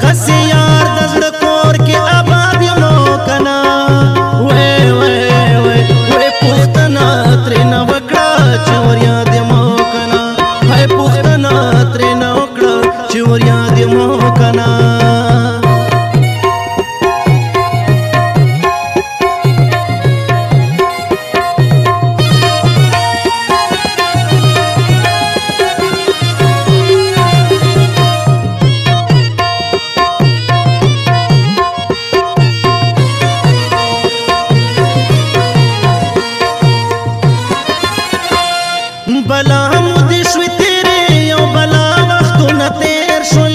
هغه سي یار د زړه کور کې آباد یمو کنا وې وې وې وې پښتنه ترېنه وکړه چې ور یاد یمو کنا هاي پښتنه ترېنه وکړه چې ور یاد یمو کنا بلا مود شوي تیرې یو بلا وختونه تیر شول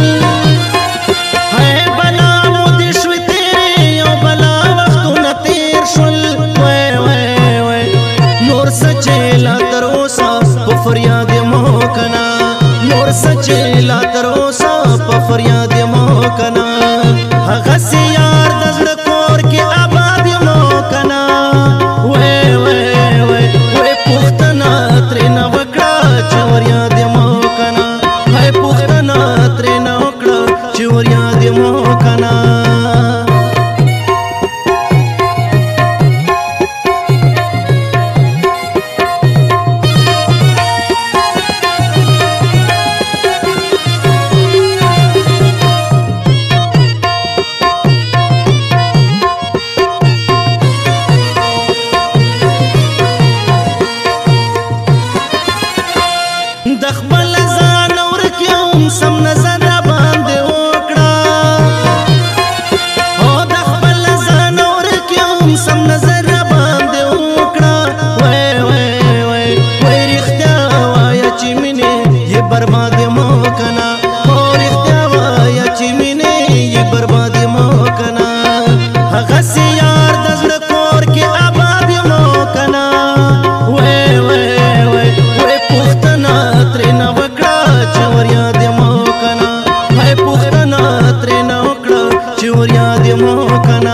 هاي بلا مود شوي تیرې یو بلا وختونه تیر شول وای وای وای نور سچې لا تر اوسه په فریاد مو کنا نور سچې لا تر اوسه په فریاد مو کنا هغه سي یار د زړه کور کې آباد مو کنا وای وای وای وای پښتنه ترېنه وکړه چې ور یاد مو کنا هاي پښتنه ترېنه وکړه چې ور یاد مو کنا د خپل ځان ورکوم سم نظر باندې وکړه او د خپل ځان ورکوم سم نظر باندې وکړه وای وای وای وای رښتیا وایه چې مینې یې برباد مو کنا او رښتیا وایه چې مینې یې برباد مو کنا هغه سي یار د زړه کور کې آباد مو کنا وای وای وای وای پښتنه ترېنه وکړه چې ور یاد مو کنا هاي پښتنه ترېنه وکړه چې ور یاد مو کنا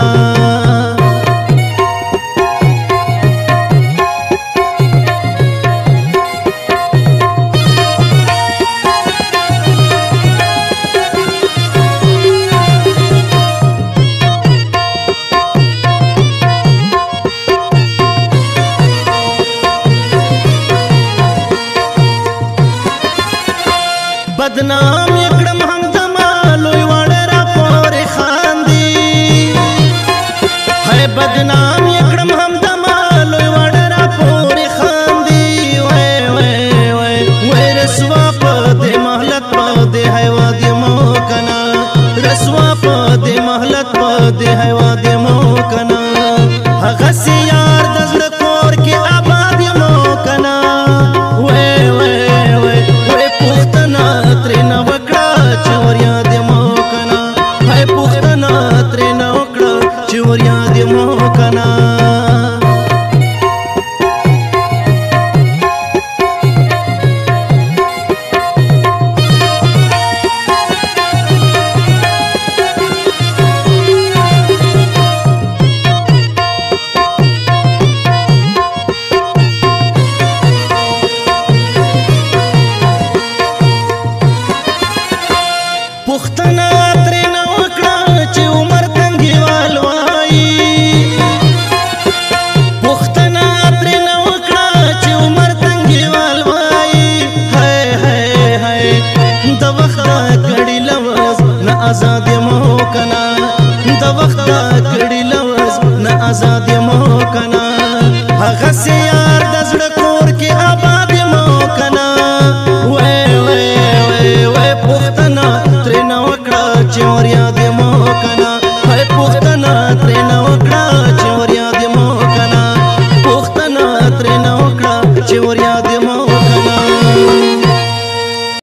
بدنام یکړم همدما لوی وړه را پورې خاندي هاي بدنام یکړم همدما لوی وړه را پورې خاندي وای وای وای وای رسوا په دې مهلت په دې هوا دې مو کنا رسوا په دې مهلت په دې هوا دې مو کنا هغه سي یار د زړه کور کې آباد مو کنا وای وای وای وای پښتنه ترېنه وکړه چې ور یاد مو کنا هاي پښتنه ترېنه وکړه چې ور یاد مو کنا پښتنه ترېنه وکړه چې عمر تنګیوال وایي پښتنه ترېنه وکړه چې عمر تنګیوال وایي هاي هاي هاي د وخت کړي لوز نه آزاد مو کنا د وخت کړي لوز نه آزاد مو کنا هغه سي یار د زړه کور کې آباد